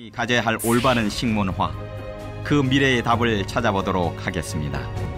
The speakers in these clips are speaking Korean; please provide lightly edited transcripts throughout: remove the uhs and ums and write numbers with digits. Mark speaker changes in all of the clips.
Speaker 1: 가져야 할 올바른 식문화, 그 미래의 답을 찾아보도록 하겠습니다.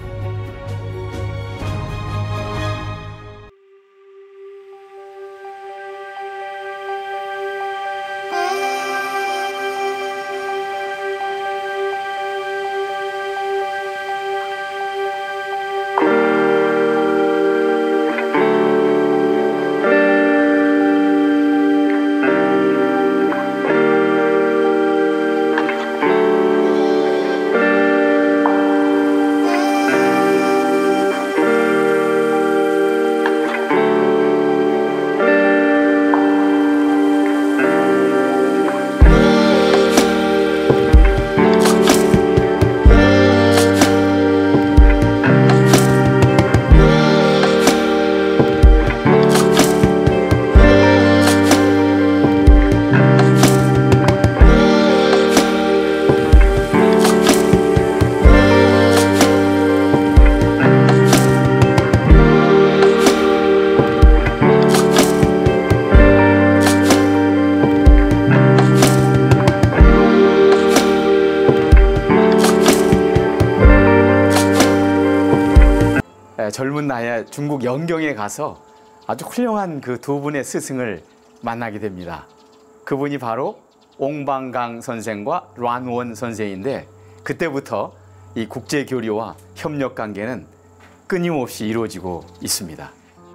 Speaker 2: 젊은 나이에 중국 영경에 가서 아주 훌륭한 그 두 분의 스승을 만나게 됩니다. 그분이 바로 옹방강 선생과 란원 선생인데, 그때부터 이 국제교류와 협력관계는 끊임없이 이루어지고 있습니다.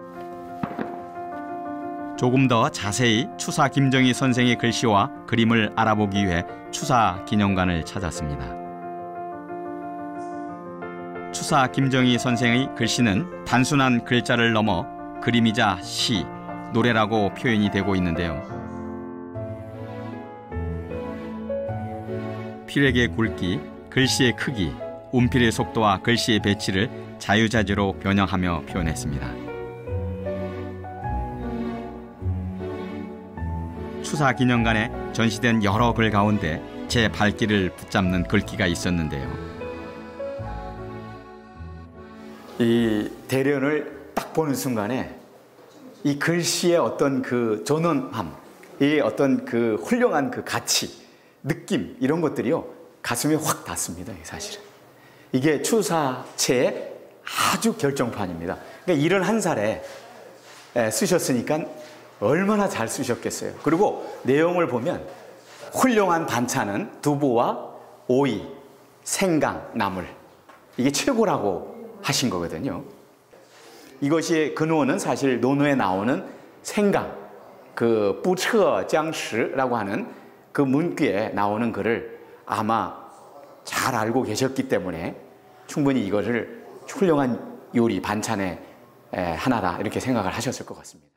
Speaker 1: 조금 더 자세히 추사 김정희 선생의 글씨와 그림을 알아보기 위해 추사 기념관을 찾았습니다. 추사 김정희 선생의 글씨는 단순한 글자를 넘어 그림이자 시, 노래라고 표현이 되고 있는데요. 필획의 굵기, 글씨의 크기, 운필의 속도와 글씨의 배치를 자유자재로 변형하며 표현했습니다. 추사 기념관에 전시된 여러 글 가운데 제 발길을 붙잡는 글귀가 있었는데요.
Speaker 2: 이 대련을 딱 보는 순간에 이 글씨의 어떤 그 존엄함, 이 어떤 그 훌륭한 그 가치, 느낌, 이런 것들이요, 가슴에 확 닿습니다. 사실은 이게 추사체의 아주 결정판입니다. 그러니까 71살에 쓰셨으니까 얼마나 잘 쓰셨겠어요. 그리고 내용을 보면 훌륭한 반찬은 두부와 오이, 생강, 나물, 이게 최고라고 하신 거거든요. 이것이 근원은 사실 논어에 나오는 생강, 그 부처장시라고 하는 그 문귀에 나오는 글을 아마 잘 알고 계셨기 때문에 충분히 이것을 훌륭한 요리, 반찬의 하나다 이렇게 생각을 하셨을 것 같습니다.